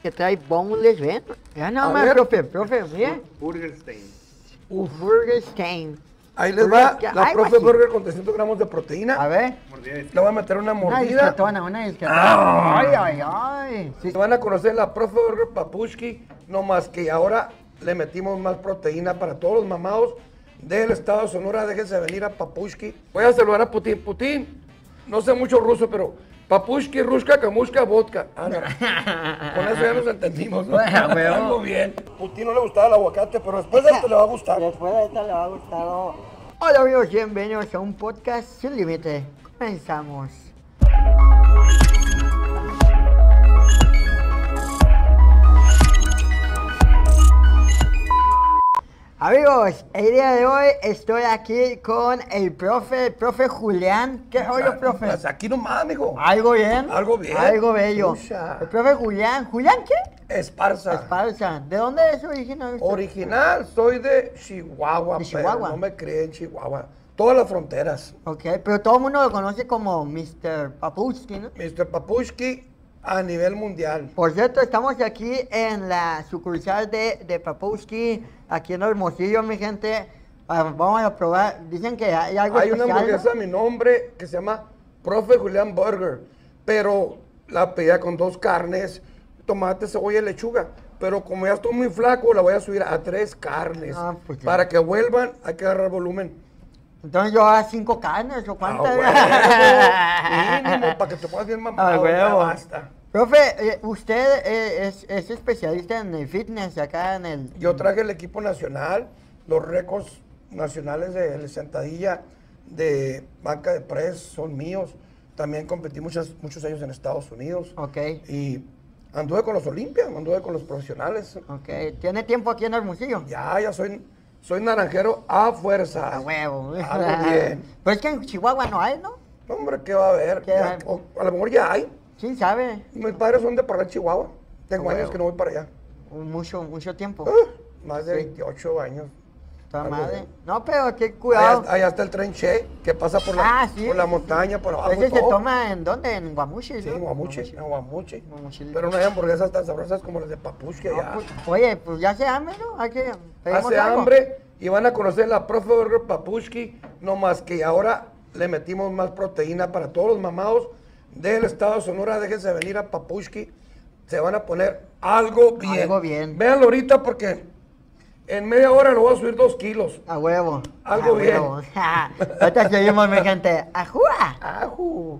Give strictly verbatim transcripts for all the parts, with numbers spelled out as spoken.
que trae boneless, ¿ven? Ya nada A más, ver. profe, profe, mire. Burger Stein. Uf, Burger Stein. Ahí les va Burger- la algo profe así. burger con trescientos gramos de proteína. A ver. Mordida de Le voy a meter una Una mordida. disquetona, una disquetona. Ah. Ay, ay, ay. Sí. Van a conocer la profe burger papushki, no más que ahora le metimos más proteína para todos los mamados del estado de Sonora. Déjense venir a Papushki. Voy a saludar a Putin. Putin, no sé mucho ruso, pero Papushki, Rushka, Kamushka, Vodka. Ah, no. Con eso ya nos entendimos, ¿no? Bueno, bueno. Algo bien. Putin no le gustaba el aguacate, pero después de esto le va a gustar. Después de esto le va a gustar. Hola amigos, bienvenidos a un podcast sin límite. Comenzamos. Amigos, el día de hoy estoy aquí con el profe, el profe Julián. ¿Qué rollo, profe? Pues aquí nomás, amigo. ¿Algo bien? Algo bien. Algo bello. Pucha. El profe Julián. ¿Julián qué? Esparza. Esparza. ¿De dónde es original usted? Original, soy de Chihuahua, ¿De pero Chihuahua? no me crié en Chihuahua. Todas las fronteras. Ok, pero todo el mundo lo conoce como mister Papushki, ¿no? mister Papushki a nivel mundial. Por cierto, estamos aquí en la sucursal de, de Papushki, aquí en Hermosillo, mi gente. Ah, vamos a probar. Dicen que hay algo Hay una especial, hamburguesa ¿no? a mi nombre que se llama Profe Julián Burger, pero la pedía con dos carnes, tomate, cebolla y lechuga. Pero como ya estoy muy flaco, la voy a subir a tres carnes. Ah, pues ya. Para que vuelvan, hay que agarrar volumen. Entonces yo hago cinco carnes o cuántas. Ah, huevo. Mínimo, para que te pongas bien mamado. Ah, ya huevo. basta. Profe, eh, usted eh, es, es especialista en el fitness acá en el... Yo traje el equipo nacional, los récords nacionales de, de sentadilla, de banca de press son míos. También competí muchos, muchos años en Estados Unidos. Ok, Y anduve con los Olimpias, anduve con los profesionales. ok. ¿Tiene tiempo aquí en Hermosillo? Ya, ya soy, soy naranjero a fuerza. A huevo. Algo bien. Pero es que en Chihuahua no hay, ¿no? Hombre, ¿qué va a haber? ¿Qué Ya, hay? o- a lo mejor ya hay. ¿Quién sabe? Mis padres son de Parral, Chihuahua. Tengo A años huevo. que no voy para allá. Mucho, mucho tiempo. Ah, más de Sí. veintiocho años. Toda algo madre. bien. No, pero qué Allá, cuidado. allá está el tren Che, que pasa por la, Ah, sí. por la montaña, por abajo. Ese se todo. toma en dónde? En Guamuchi, Sí, ¿no? en Guamuchi, en Guamuchi. Guamuchil. Pero no hay hamburguesas tan sabrosas como las de Papushki No, allá. pues, oye, pues ya hace hambre, ¿no? Hay que pedimos Hace algo. hambre y van a conocer la Profe Burger Papushki, no más que ahora le metimos más proteína para todos los mamados del estado de Sonora. Déjense venir a Papushki, se van a poner algo bien. Algo bien. Véanlo ahorita porque en media hora lo voy a subir dos kilos. A huevo. Algo a bien. huevo. Ahorita seguimos, mi gente. ¡Ajúa! ¡Aju!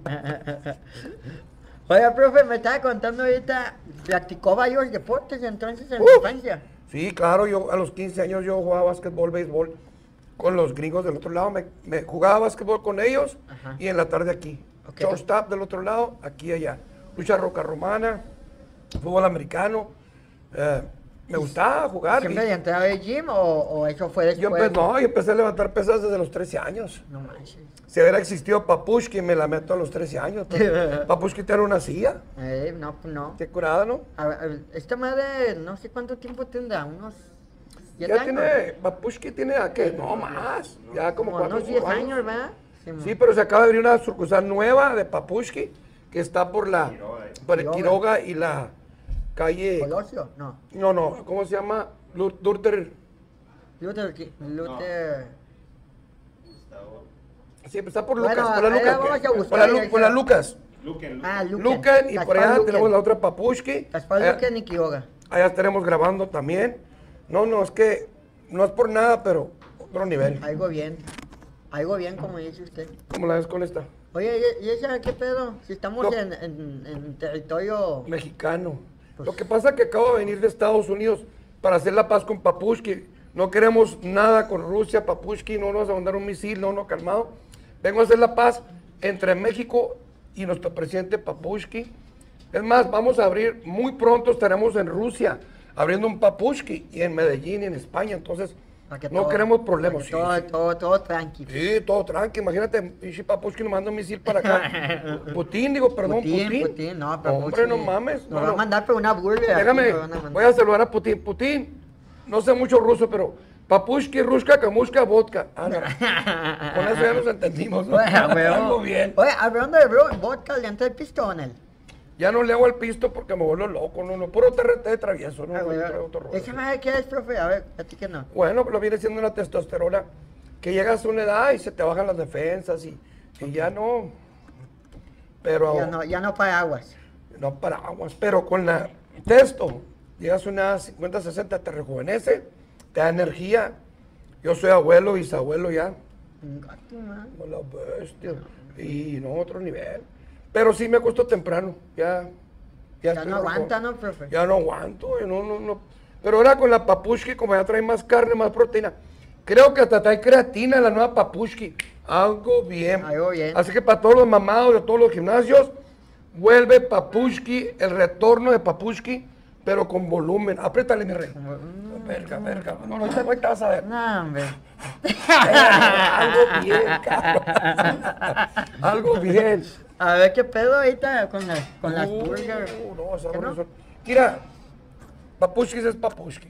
Oye, profe, me estaba contando ahorita, practicó varios deportes entonces en Uf. su infancia. Sí, claro, yo a los quince años yo jugaba básquetbol, béisbol con los gringos del otro lado. Me, me jugaba básquetbol con ellos Ajá. y en la tarde aquí. Ok. Shortstop del otro lado, aquí y allá. Lucha roca romana, fútbol americano. eh, me gustaba jugar. y ¿Siempre entraba al gym o, o eso fue yo, después? empe- no, yo empecé a levantar pesas desde los trece años. No manches. Si hubiera existido Papushki, me la meto a los trece años. pero Papushki tiene una silla. Eh, no, pues no. Qué curada, ¿no? A ver, a ver, esta madre, no sé cuánto tiempo tendrá, unos diez Ya años. tiene, Papushki tiene, ¿a qué? No más. Ya como Como cuatro unos o diez cinco años, ¿verdad? Sí, Sí, pero se acaba de abrir una sucursal nueva de Papushki, que está por la Quiroga. por el Quiroga. Quiroga y la calle. ¿Colosio? No. No, no, ¿cómo se llama? Lu- Durter. Luther, Ki- Luther. Sí, está por Bueno, Lucas, por la ahí la Lucas. vamos a buscar por, la, y Lu- ahí por se- la Lucas. Luquen, Ah, Luquen. Lucan, y por Gaspar allá Luquen. tenemos la otra Papushki. Gaspar Allá- Luquen y Quiroga. Allá estaremos grabando también. No, no, es que no es por nada, pero otro nivel. Algo bien. Algo bien, como dice usted. ¿Cómo la ves con esta? Oye, ¿y y esa qué pedo? Si estamos No. en, en, en territorio... Mexicano. Pues- Lo que pasa es que acabo de venir de Estados Unidos para hacer la paz con Papushki. No queremos nada con Rusia, Papushki, no nos vamos a mandar un misil, no, no, calmado. Vengo a hacer la paz entre México y nuestro presidente Papushki. Es más, vamos a abrir, muy pronto estaremos en Rusia, abriendo un Papushki, y en Medellín y en España. Entonces, para que no todo- queremos problemas. para que todo, sí, sí. todo, todo tranquilo. Sí, todo tranqui. Imagínate, pinche Papushki nos manda un misil para acá. Putin, digo, perdón, Putin. Putin, Putin, no, pero Hombre, Putin no mames. Nos no, va no. a mandar por una burger. aquí, Déjame, nos van a mandar. voy a saludar a Putin. Putin, no sé mucho ruso, pero Papushki, Rushka, Kamushka, Vodka. Ah, no. Con eso ya nos entendimos, ¿no? Bueno, bueno. Algo bien. Oye, hablando de bro, vodka, ¿le entra el pistón él? Ya no le hago el pisto porque me vuelvo loco, no, no, puro T R T travieso, no, Ah, no, güey, traigo otro rollo. esa madre, ¿qué es, profe? A ver, a ti que no. Bueno, lo viene siendo una testosterona que llegas a una edad y se te bajan las defensas y, y ya no. Pero Ya no, ya no para aguas. no para aguas, pero con la testo, llegas a una edad cincuenta, sesenta, te rejuvenece, te da energía. Yo soy abuelo, bisabuelo ya. Un gato, man. Como la bestia. Y no, otro nivel. Pero sí me acuesto temprano, ya. Ya estoy no rejo- aguanta, ¿no, profe? Ya no aguanto, yo no, no, no. Pero ahora con la papushki, como ya trae más carne, más proteína, creo que hasta trae creatina la nueva papushki. Algo bien. Algo bien. Así que para todos los mamados de todos los gimnasios, vuelve papushki, el retorno de papushki, pero con volumen. Apriétale, mi rey. Verga, verga. No, no, ahorita ahorita vas a ver. No, hombre. Algo bien, cabrón. Algo bien. A ver qué pedo ahorita con las, con las Uh, burgers. no, esa ¿Qué no? burger son- Mira, papushkis es papushki.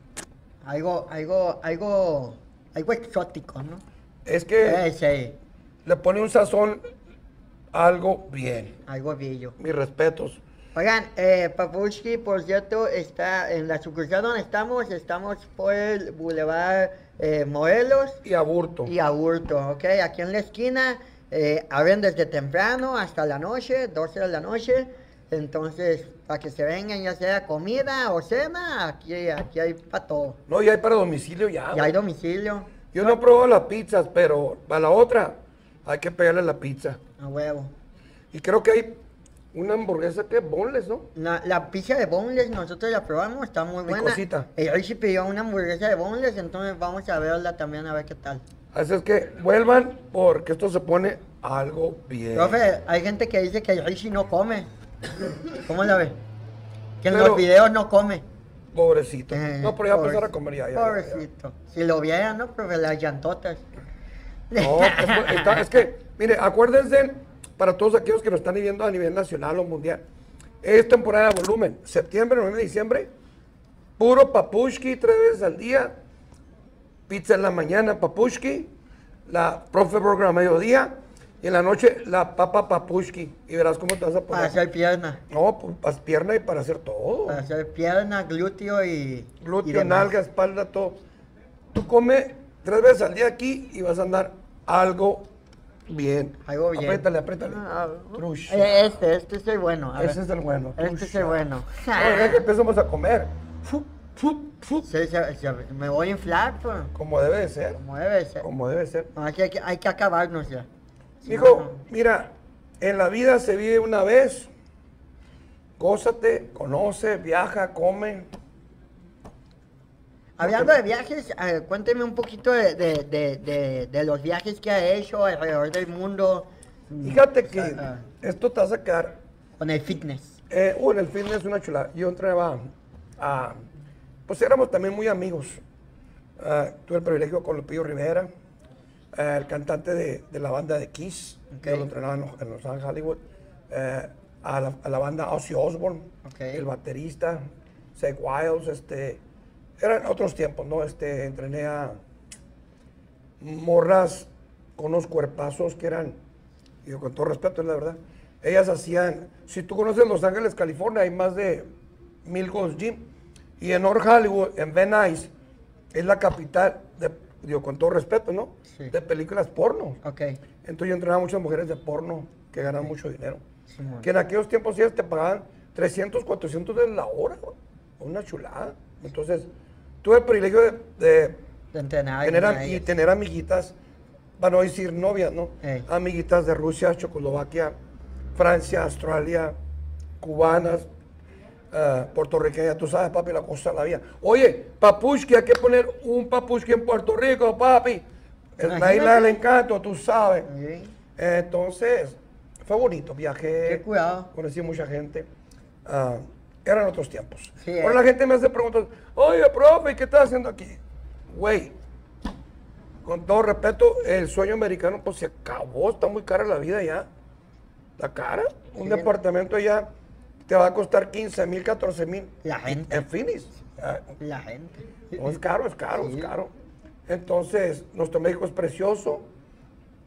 Algo, algo, algo, algo exótico, ¿no? Es que Ese, le pone un sazón algo bien. algo bello. Mis respetos. Oigan, eh, Papushki, por cierto, está en la sucursal donde estamos, estamos por el Boulevard eh, Morelos Y aburto. y Aburto, ¿ok? Aquí en la esquina, eh, abren desde temprano hasta la noche, doce de la noche, entonces, para que se vengan, ya sea comida o cena, aquí, aquí hay para todo. No, ya hay para domicilio ya. Ya hay güey. domicilio, Yo no pruebo las pizzas, pero para la otra hay que pegarle la pizza. a huevo. Y creo que hay una hamburguesa que es boneless, ¿no? La, la pizza de boneless nosotros la probamos, está muy buena. Picosita. Eh, hoy sí pidió una hamburguesa de boneless, entonces vamos a verla también a ver qué tal. Así es que vuelvan porque esto se pone algo bien. Profe, hay gente que dice que el Richie no come. ¿Cómo la ve? Que en Pero- los videos no come. Pobrecito. Eh, No, pero ya pobre- empezar a comer ya. ya, ya, ya. Pobrecito. Si lo vieran, ¿no, profe? Las llantotas. No, es, está- es que, mire, acuérdense, para todos aquellos que nos están viviendo a nivel nacional o mundial, es temporada de volumen. Septiembre, noviembre, diciembre, puro papushki tres veces al día, pizza en la mañana, papushki, la profe burger a mediodía, y en la noche la papa papushki. Y verás cómo te vas a poner. Para hacer pierna. No, pues para pierna y para hacer todo. Para hacer pierna, glúteo y. y Glúteo, demás. nalga, espalda, todo. Tú come tres veces al día aquí y vas a andar algo bien. Algo bien. Apriétale, apriétale. Ah, Trush. eh, Este, este es el bueno. a ver. Ese es el bueno. Este trush. es el bueno. Ahora que empezamos a comer. Fu, fu, fu. Sí, se- se- me voy a inflar, pues. Como debe de ser. Como debe ser. Como debe ser. No, aquí hay, que, hay que acabarnos ya. Si Hijo, no, no. mira, en la vida se vive una vez. Gózate, conoce, viaja, come. Hablando de viajes, a ver, cuénteme un poquito de, de, de, de, de los viajes que ha hecho alrededor del mundo. mm, Fíjate que ah, esto te va a sacar. con el fitness. Eh, uh, en el fitness una chulada. Yo entraba a. Pues éramos también muy amigos. Ah, tuve el privilegio con Lupillo Rivera, eh, el cantante de, de la banda de Kiss, que Ok. lo entrenaba en, Los- en Los Ángeles, Hollywood. eh, a, la, a la banda Ozzy Osbourne, Ok. el baterista, Zach Wiles, este. Eran otros tiempos, ¿no? Este, entrené a morras con unos cuerpazos que eran, digo, con todo respeto, es la verdad. Ellas hacían, si tú conoces Los Ángeles, California, hay más de mil Gold's Gym. Y en North Hollywood, en Van Nuys, es la capital, de, digo, con todo respeto, ¿no? Sí. De películas porno. Ok. Entonces yo entrenaba a muchas mujeres de porno que ganan mucho dinero. Simón. Que en aquellos tiempos ellas te pagaban trescientos, cuatrocientos de la hora, güey. Una chulada. Entonces, tuve el privilegio de, de De entrenar. tener, con am- y ellas. tener amiguitas, para no decir novias, ¿no? Ey. Amiguitas de Rusia, Checoslovaquia, Francia, Australia, cubanas, eh, puertorriqueñas, tú sabes, papi, la cosa de la vida. Oye, papushki, hay que poner un papushki en Puerto Rico, papi. Es la Imagínate. isla del encanto, tú sabes. Sí. Entonces, fue bonito, viajé, Qué cuidado. conocí mucha gente. Ah, eran otros tiempos. Sí, Ahora eh. la gente me hace preguntas, oye, profe, ¿qué estás haciendo aquí? Güey, con todo respeto, el sueño americano pues se acabó, está muy cara la vida ya. ¿Está cara? Un Sí. departamento ya te va a costar quince mil, catorce mil. La gente. En Phoenix. Ah, La gente. no, es caro, es caro, Sí. es caro. Entonces, nuestro México es precioso.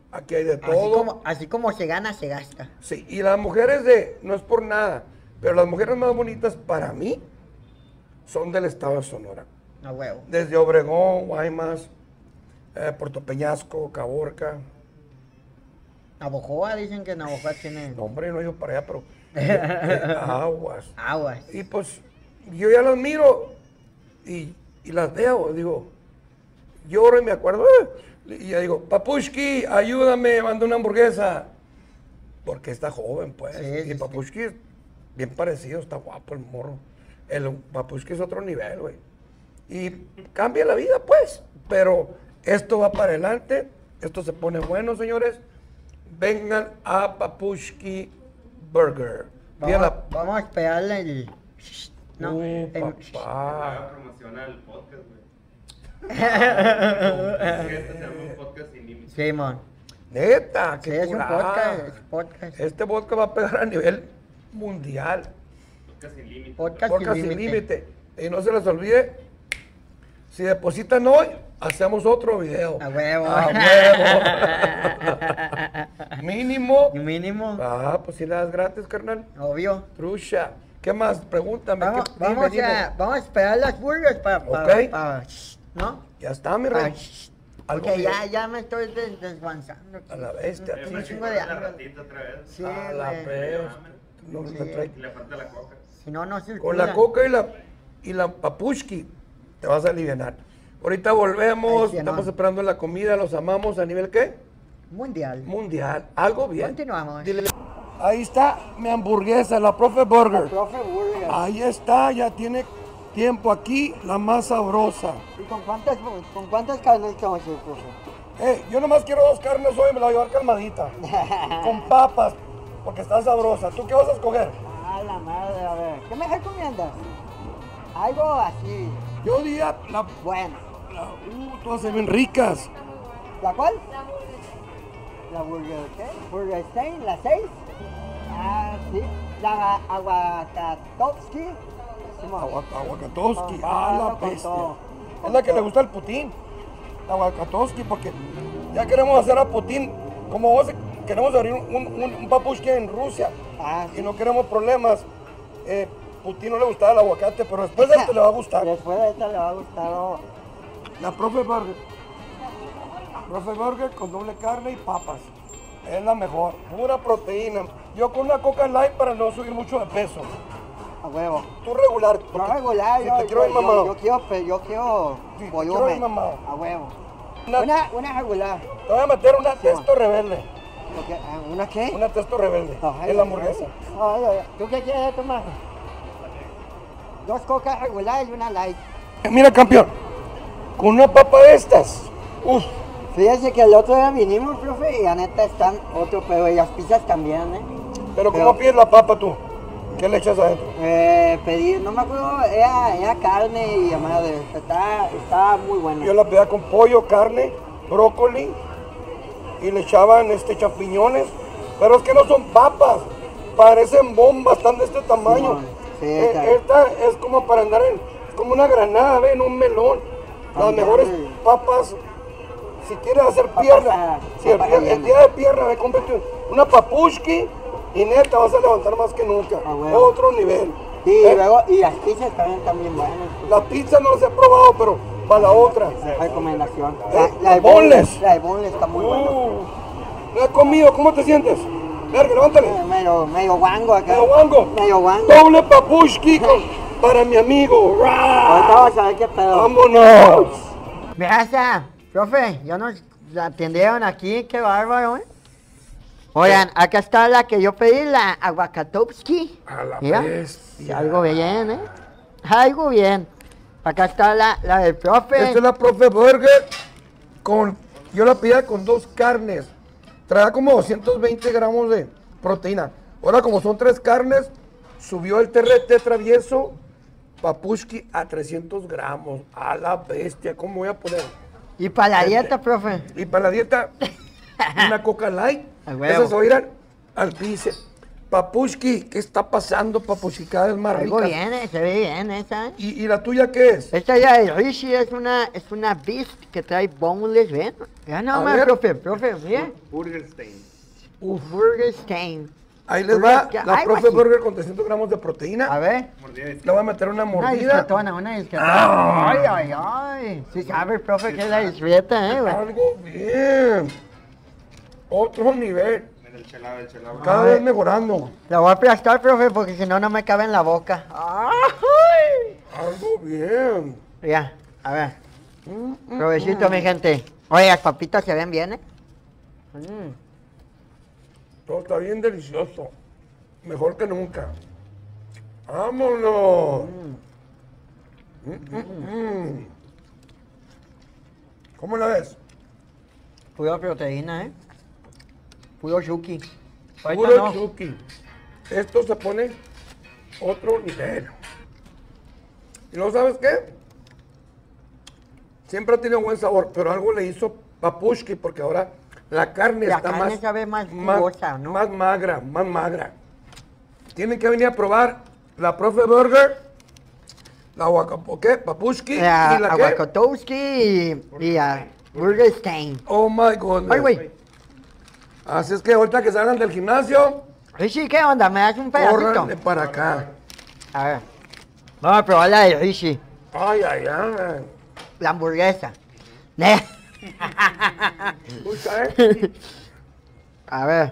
Aquí hay de Así todo. como, así como se gana, se gasta. Sí, y las mujeres de, no es por nada, pero las mujeres más bonitas para mí son del estado de Sonora. A huevo. Desde Obregón, Guaymas, eh, Puerto Peñasco, Caborca. Navojoa, dicen que Navojoa tiene No, hombre, no he ido para allá, pero eh, eh, aguas. aguas. Y pues yo ya las miro y, y las veo, digo, lloro y me acuerdo, eh, y ya digo, Papushki, ayúdame, manda una hamburguesa. Porque está joven, pues. Sí, y sí, Papushki es bien parecido, está guapo el morro. El Papushki es otro nivel, güey. Y cambia la vida, pues. Pero esto va para adelante, esto se pone bueno, señores. Vengan a Papushki Burger. Vamos, Pídala. vamos a esperarle el... No, Uh, el- papá. Promociona el podcast, güey. Este se llama un podcast sin límites. Sí, man. Neta, Sí, qué es un curada. podcast, es podcast. Este podcast va a pegar a nivel mundial. Podcast sin límites. Podcast Podcast sin sin límite. límite. Y no se les olvide, si depositan hoy, hacemos otro video. A huevo. A huevo. Mínimo. Y mínimo, Ah, pues si le das gratis, carnal. obvio. Trucha. ¿Qué más? Pregúntame. Vamos, ¿qué- dime, vamos, dime. a, vamos a esperar las burgers para... Ok. ¿No? Ya está, mi Pa- rey. Algo Porque ya, bien. ya me estoy des- desguanzando. A la bestia. Eh, Sí, me un chingo chingó de la hambre. ratita otra vez. Sí, a la güey. bestia. No, Sí. me trae- Y le falta la coca. Si no, no circula. Con la coca y la, y la papushki te vas a aliviar. Ahorita volvemos, Ay, sí, no. estamos esperando la comida, los amamos a nivel ¿qué? Mundial. Mundial. Algo bien. Continuamos. Dile- Ahí está mi hamburguesa, la Profe Burger. Profe Burger. Ahí está, ya tiene tiempo aquí, la más sabrosa. ¿Y con cuántas, con cuántas carnes te vamos a hacer, profe? Eh, yo nomás quiero dos carnes hoy, me la voy a llevar calmadita. Con papas, porque está sabrosa. ¿Tú qué vas a escoger? A la madre, a ver. ¿Qué me recomiendas? Algo así, Yo diría la... bueno. la uh, todas se ven ricas. ¿La cuál? La burger, ¿qué? Burger Stein, la seis. Ah, sí. La aguacatowski. Simón. Agua- Aguacatowski, Con ah, la todo, con bestia. todo. Es la que le gusta al Putin, la Aguacatowski, porque ya queremos hacer a Putin, como vos, queremos abrir un, un, un papushki en Rusia, Ah, y sí. no queremos problemas. Eh, Putin no le gustaba el aguacate, pero después de esto le va a gustar. Después de esta le va a gustar. Oh. La Profe Burger. Profe Burger con doble carne y papas. Es la mejor, pura proteína. Yo con una Coca Light para no subir mucho de peso. A huevo. Tú regular. Yo porque regular, si yo, te quiero yo, ir yo, mamado. yo quiero, pe- yo quiero Sí, te volumen. quiero ir mamado. A huevo. Una- Una, una regular. Te voy a meter una testo rebelde. Porque, ah, ¿una qué? Una testo rebelde. Ay, Es la hamburguesa. ay, ay, ay. ¿Tú qué quieres tomar? Dos cocas regulares y una light. Mira, campeón. Con una papa de estas. Uf. Fíjese que el otro día vinimos, profe, y la neta están otro, pero y las pizzas también, ¿eh? Pero Pero- ¿cómo pides la papa tú? ¿Qué le echas adentro? Eh, pedí, no me acuerdo, era, era carne y madre, está, está muy bueno. Yo la pedía con pollo, carne, brócoli y le echaban este champiñones. Pero es que no son papas. Parecen bombas, están de este tamaño. Simón, sí, Eh, está. esta es como para andar en, es como una granada, ven, un melón. Las Ándale. mejores papas, si quieres hacer Papas, pierna, ah, si el, papas día- el rellenas. día de pierna, ve, cómprate una papushki y neta vas a levantar más que nunca. Ah, bueno. Otro nivel. Sí, Eh, y luego, y las pizzas también están bien buenas. La pizza no las he probado, pero para la otra. Recomendación. Eh, La, la de boneless. boneless, la de boneless está muy buena. Uh, ¿la has comido? ¿Cómo te sientes? Verga, levántale. Eh, Medio, medio guango acá. Medio guango. Medio guango. Doble papushki con- para mi amigo. Ahorita ¡Ra! vamos a ver qué pedo. ¡Vámonos! Gracias, profe, ya nos atendieron aquí, qué bárbaro, ¿eh? Oigan, acá está la que yo pedí, la aguacatowski. A la Mira, bestia. algo bien, ¿eh? Algo bien. Acá está la, la del profe. Esta es la Profe Burger con, yo la pedía con dos carnes. Traía como doscientos veinte gramos de proteína. Ahora como son tres carnes, subió el T R T travieso papushki a trescientos gramos. A la bestia, ¿cómo voy a poner? Y para la dieta, profe. Y para la dieta, una Coca Light. A huevo. Esas se van a ir al, al bíceps. Papushki, ¿qué está pasando, Papushki? Cada vez más Algo rica. bien, eh, se ve bien esa. ¿eh? ¿Y, ¿Y la tuya qué es? Esta ya de Rishi es una, es una beast que trae boneless, ¿ven? Ya nada A más, ver. profe, profe, mire. Burger Stein. Uf, Burger Stein. ahí les Burger va Stein. la Ay, profe guachi. burger con trescientos gramos de proteína. A ver. Mordida de Le voy a meter una Una mordida. discretona, una discretona. Ah. Ay, ay, ay. Sí sabe, profe, que es la discreta, ¿eh? güey? Algo bien. Otro nivel. En el chelado, el chelado. Cada Ay. vez mejorando. La voy a aplastar, profe, porque si no, no me cabe en la boca. Ay. Algo bien. Ya, a ver. Mm, mm, Provechito, mi gente. Oye, las papitas se ven bien, ¿eh? Mm. Todo está bien delicioso. Mejor que nunca. ¡Vámonos! Mm, mm, mm. ¿Cómo la ves? Pura proteína, ¿eh? Puro shuki. Ahorita Puro no. chuki. Esto se pone otro nivel. ¿Y no sabes qué? Siempre ha tenido buen sabor, pero algo le hizo Papushki porque ahora la carne La está carne más, sabe más jugosa, ¿no? más magra, más magra. Tienen que venir a probar la Profe Burger, la Wakapo, ¿qué? Papushki La y la qué? Aguacatowski y, y a Burger Stein. Oh my goodness. Ay, güey. Así es que ahorita que salgan del gimnasio, Rishi, ¿qué onda? ¿Me das un pedacito? córranle para acá. A ver. Vamos a probar la de Rishi. Ay, ay, ay. La hamburguesa. Ne. Escucha, ¿eh? A ver.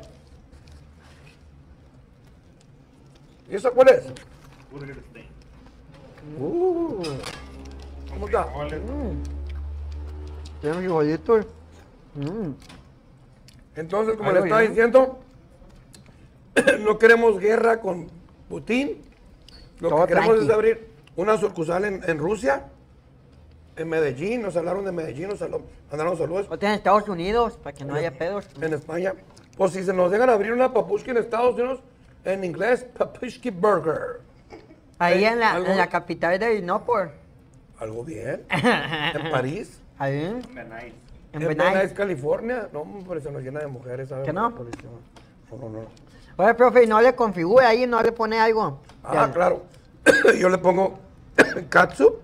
¿Y esa cuál es? Burger Stein. Uh, ¿Cómo está? Frijoles. Tiene frijolitos. Mm. Entonces, como Algo le estaba bien. diciendo, no queremos guerra con Putin. Lo Todo que queremos tranqui. es abrir una sucursal en, en Rusia, en Medellín. Nos hablaron de Medellín, nos hablaron- mandaron saludos. Otra en Estados Unidos, para que no haya pedos. En España. Pues si se nos dejan abrir una papushki en Estados Unidos, en inglés, Papushki Burger. Ahí Eh, en la, algo- en la capital de Inopor. Algo bien. En París. Ahí. Benay. En En Benay. Benay, California. No, hombre, se nos llena de mujeres. ¿sabe? ¿Que no? Por eso. No, no, no. Oye, profe, ¿y no le configura ahí? ¿No le pone algo? Ah, Ya. claro. Yo le pongo catsup.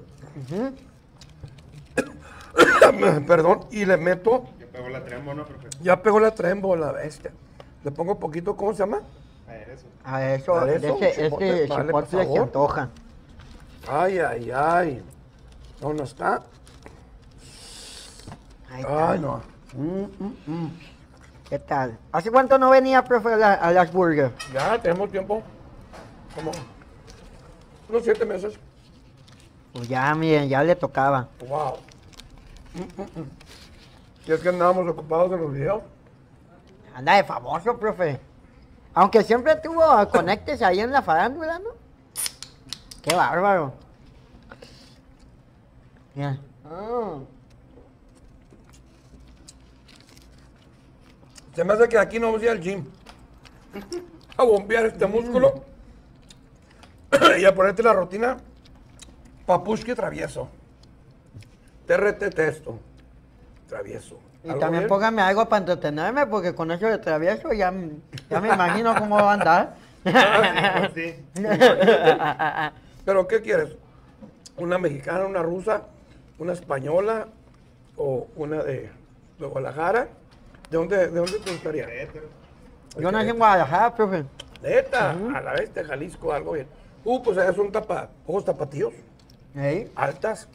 Perdón, y le meto. Ya pegó la trembo, ¿no, profe? Ya pegó la trembo, la bestia. Le pongo poquito, ¿cómo se llama? Aderezo. A eso, ¿A eso? ese, Chipotle, este vale, por chipotle se favor. antoja. Ay, ay, ay. ¿Dónde está? Ahí está. Ay, no. Mm, mm, mm. ¿Qué tal? ¿Hace cuánto no venía, profe, a, la- a las burgers? Ya tenemos tiempo. Como unos siete meses. Pues ya, miren, ya le tocaba. Wow. Mm, mm, mm. Y es que andábamos ocupados en los videos. Anda de famoso, profe. Aunque siempre tuvo conectes ahí en la farándula, ¿no? Qué bárbaro. Mira. Ah. Se me hace que aquí no vamos a ir al gym. A bombear este músculo. Y a ponerte la rutina. Papushki travieso. T R T texto. Travieso. Y ¿Algo también bien? póngame algo para entretenerme, porque con eso de travieso ya, m- ya me imagino cómo va a andar. Ah, sí. ¿Pero qué quieres? ¿Una mexicana, una rusa, una española o una de, de Guadalajara? ¿De dónde, ¿De dónde te gustaría? Hétero. Yo nací en Guadalajara, profe. Neta, a la vez de Jalisco, algo bien. Uh, pues allá son tapa, ojos tapatíos, ¿Eh? altas.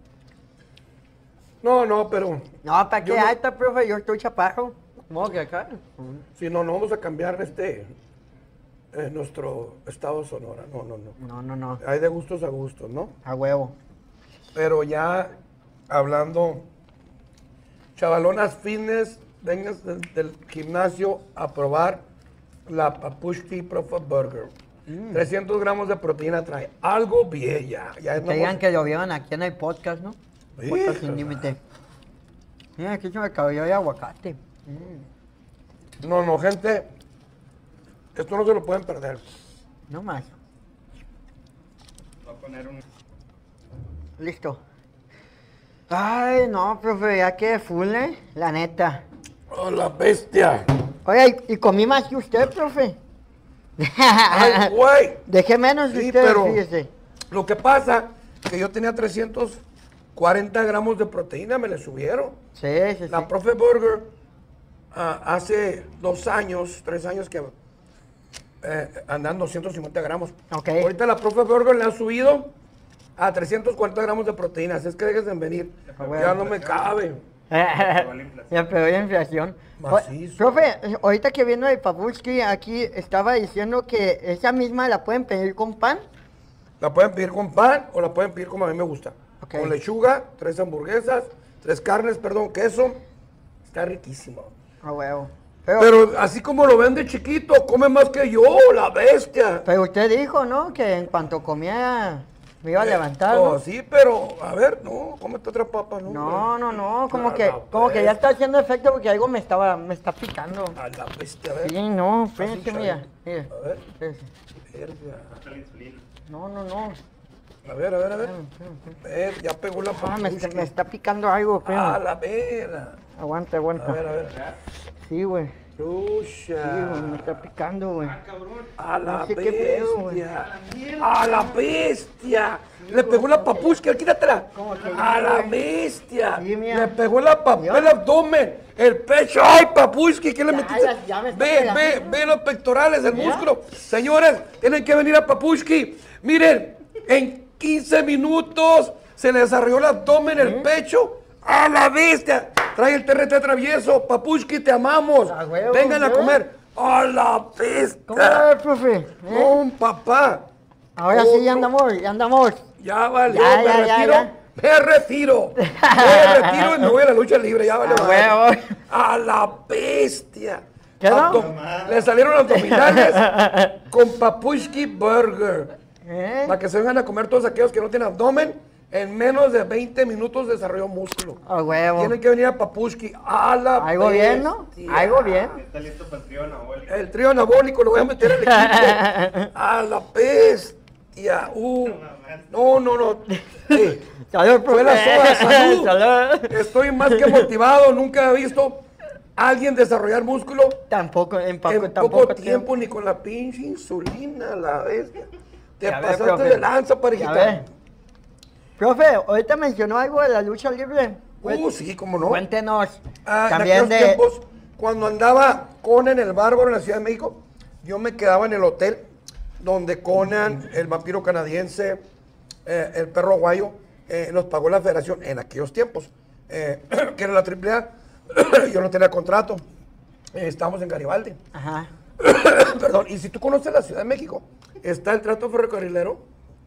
No, no, pero No, ¿para qué Yo no- alta, profe? Yo estoy chaparro. ¿Cómo que acá? si no, no vamos a cambiar este eh, nuestro estado de Sonora. No, no, no. No, no, no. Hay de gustos a gustos, ¿no? A huevo. Pero ya hablando, chavalonas fitness, vengan del, del gimnasio a probar la Papushki Profa Burger. trescientos gramos de proteína trae. Algo bien ya. ya Que digan que lo vieron aquí en el podcast, ¿no? Sí, Podcast sin hija. límite. Mira, aquí se me cayó de aguacate. No, no, gente. Esto no se lo pueden perder. No más. Voy a poner un. Listo. Ay, no, profe, ya quedé full, ¿eh? La neta. ¡Oh, la bestia! Oye, ¿y y comí más que usted, profe? Ay, güey. Dejé menos de Sí, ustedes, pero fíjese. lo que pasa que yo tenía trescientos cuarenta gramos de proteína, me le subieron. Sí, sí, La sí. Profe Burger, ah, hace dos años, tres años que eh, andan doscientos cincuenta gramos. Ok. Ahorita la Profe Burger le ha subido a trescientos cuarenta gramos de proteína, así es que dejes de venir. Ah, bueno. Ya no me cabe. Ya pegó la inflación. Macizo. O- Profe, ahorita que vino el Papuski, aquí estaba diciendo que esa misma la pueden pedir con pan. La pueden pedir con pan o la pueden pedir como a mí me gusta. Ok. Con lechuga, tres hamburguesas, tres carnes, perdón, queso. Está riquísimo. Ah, huevo. Pero, Pero así como lo vende chiquito, come más que yo, la bestia. pero usted dijo, ¿no? Que en cuanto comía me iba a levantar, Oh, ¿no? sí, pero, a ver, no, cómete otra papa, ¿no? No, no, no, como A que, la como que ya bestia. está haciendo efecto porque algo me estaba, me está picando. A la bestia, a ver. Sí, no, Así, espérate, mira, mira. A ver, espérate. verga. La insulina. No, no, no. A ver, a ver, a ver. Ver, ya pegó la Ah, me, está, papushki. me está picando algo, A pero. la vera. Aguanta, A aguanta. ver, a ver. Sí, güey. Sí, güey, me Trucha. está picando, güey. A la No sé qué pedo, güey. bestia. A la bestia. Le pegó la papushki, quítatela. ¿Cómo que A sí, la güey? bestia. Sí, mira. Le pegó la papushki, Mira. el abdomen, el pecho. Ay, papushki, ¿qué le Ya, metiste? ya, ya me está Ve, pegando. ve, ve los pectorales, el Mira. músculo. Señores, tienen que venir a papushki. Miren, en quince minutos se le desarrolló el abdomen, el pecho. ¡A la bestia! Trae el T R T travieso. Papushki, te amamos. A huevo, Vengan a ¿eh? comer. ¡A la ¿Cómo va, bestia! profe? ¿Eh? ¡No, papá! Ahora sí, ya andamos, ya andamos. Ya valió, Ya, me ya, ya, retiro. ya. Me retiro. Me retiro y me voy a la lucha libre. Ya vale. A madre. huevo. A la bestia. ¿Qué no? Abdom- Le salieron abdominales con Papushki Burger. ¿Eh? Para que se vengan a comer todos aquellos que no tienen abdomen. En menos de veinte minutos desarrolló músculo. A huevo. Tienen que venir a Papushki. A la Algo bien, ¿no? bestia. Algo bien. Está listo para el trío anabólico. El trío anabólico lo voy a meter al equipo. A la bestia. Uh. No, no, no. Eh, Salud, profe. fue la soda, salud. Salud. Estoy más que motivado. Nunca he visto a alguien desarrollar músculo Tampoco, en poco, en tampoco poco tiempo, ni con la pinche insulina, la bestia. Te Ya ves, pasaste profe. de lanza, Ya parejita. ves. Profe, ahorita mencionó algo de la lucha libre. Uh, sí, cómo no. Cuéntenos. Ah, en también aquellos de. tiempos, cuando andaba Conan el Bárbaro en la Ciudad de México, yo me quedaba en el hotel donde Conan, el vampiro canadiense, eh, el perro aguayo, eh, nos pagó la federación en aquellos tiempos, eh, que era la triple A. Yo no tenía contrato. Eh, estábamos en Garibaldi. Ajá. Perdón, y si tú conoces la Ciudad de México, está el trato ferrocarrilero,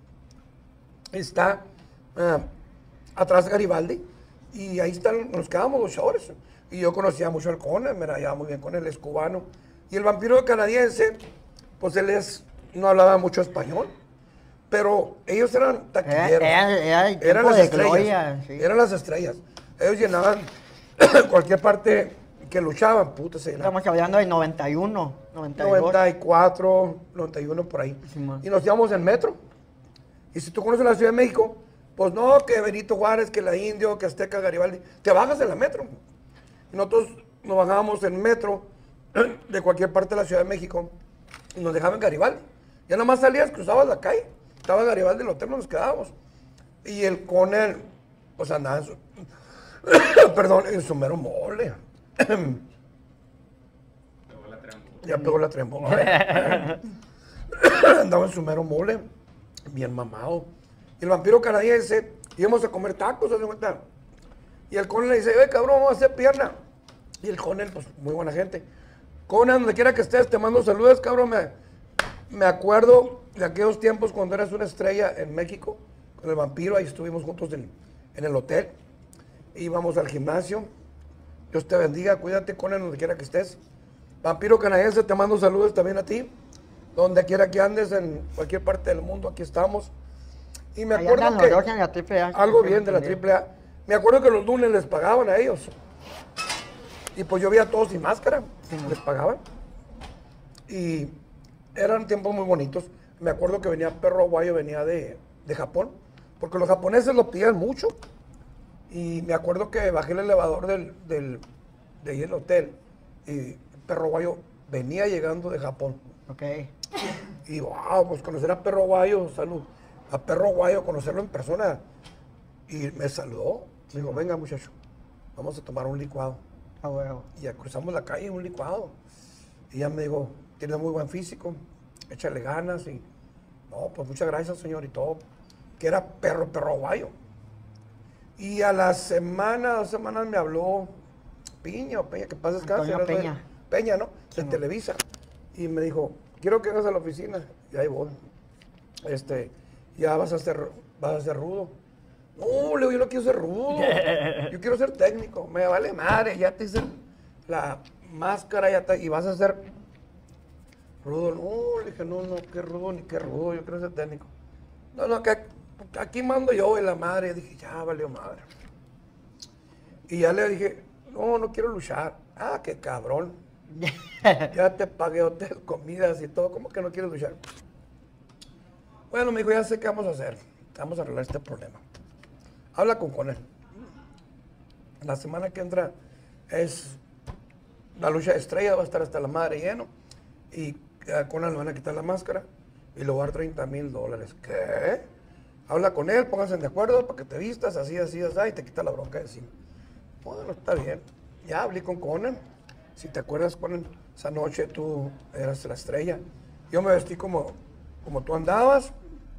está ah, atrás de Garibaldi, y ahí están, nos quedábamos los showers. Y yo conocía mucho al Conan, me la llevaba muy bien con él, es cubano. Y el vampiro canadiense, pues él es, no hablaba mucho español, pero ellos eran taquilleros. Era- era- era el eran tiempo las de estrellas. gloria, sí. Eran las estrellas. Ellos llenaban cualquier parte que luchaban, puta, se llenaban. Estamos hablando de noventa y uno, noventa y dos. noventa y cuatro, noventa y uno por ahí. Simón. Y nos íbamos en metro. Y si tú conoces la Ciudad de México, pues no, que Benito Juárez, que la Indio, que Azteca, Garibaldi, te bajas en la metro. Y nosotros nos bajábamos en metro de cualquier parte de la Ciudad de México y nos dejaban en Garibaldi. Ya nada más salías, cruzabas la calle, estaba Garibaldi, el hotel, nos quedábamos. Y el Conan, pues andaba en su, perdón, en su mero mole. Pegó la trampa. Ya pegó la trembola. Andaba en su mero mole, bien mamado. Y el vampiro canadiense, íbamos a comer tacos, ¿se cuenta? Y el Conan le dice, oye, cabrón, vamos a hacer pierna. Y el Conan, pues, muy buena gente. Conan, donde quiera que estés, te mando saludos, cabrón. Me, me acuerdo de aquellos tiempos cuando eras una estrella en México, con el vampiro, ahí estuvimos juntos en, en el hotel. Íbamos al gimnasio. Dios te bendiga, cuídate, Conan, donde quiera que estés. Vampiro canadiense, te mando saludos también a ti. Donde quiera que andes, en cualquier parte del mundo, aquí estamos. Y me Ahí acuerdo andan que... los dos en la triple A. Algo bien de la triple A. Me acuerdo que los lunes les pagaban a ellos. Y pues yo vi a todos sin máscara. Les pagaban. Y eran tiempos muy bonitos. Me acuerdo que venía Perro Aguayo, venía de, de Japón. Porque los japoneses lo pedían mucho. Y me acuerdo que bajé el elevador del, del, de ahí del hotel. Y Perro Aguayo venía llegando de Japón. Ok. Y wow, pues conocer a Perro Guayo, salud. A Perro Guayo, conocerlo en persona. Y me saludó. Me dijo, venga muchacho, vamos a tomar un licuado. A huevo. Y ya cruzamos la calle, un licuado. Y ella me dijo, tiene muy buen físico, échale ganas. Y no, pues muchas gracias, señor, y todo. Que era Perro, Perro Guayo. Y a la semana, dos semanas me habló Piña o Peña, que pasa es Antonio Peña. Peña, ¿no? De Sí, Televisa. Y me dijo, quiero que vengas a la oficina. Y ahí voy. Este, ya vas a ser, vas a ser rudo. No, le digo, yo no quiero ser rudo. Yo quiero ser técnico. Me vale madre, ya te hice la máscara ya te, y vas a ser rudo. No, le dije, no, no, qué rudo, ni qué rudo, yo quiero ser técnico. No, no, que aquí mando yo en la madre. Y dije, ya valió madre. Y ya le dije, no, no quiero luchar. Ah, qué cabrón. Ya te pagué hotel, comidas y todo. ¿Cómo que no quieres luchar? Bueno, me dijo, ya sé qué vamos a hacer. Vamos a arreglar este problema. Habla con Conan. La semana que entra es la lucha de estrella, va a estar hasta la madre lleno. Y a Conan le van a quitar la máscara y le va a dar treinta mil dólares. ¿Qué? Habla con él, pónganse de acuerdo para que te vistas así, así, así, y te quita la bronca de encima. Bueno, está bien. Ya hablé con Conan. Si te acuerdas, Conan, esa noche tú eras la estrella. Yo me vestí como, como tú andabas.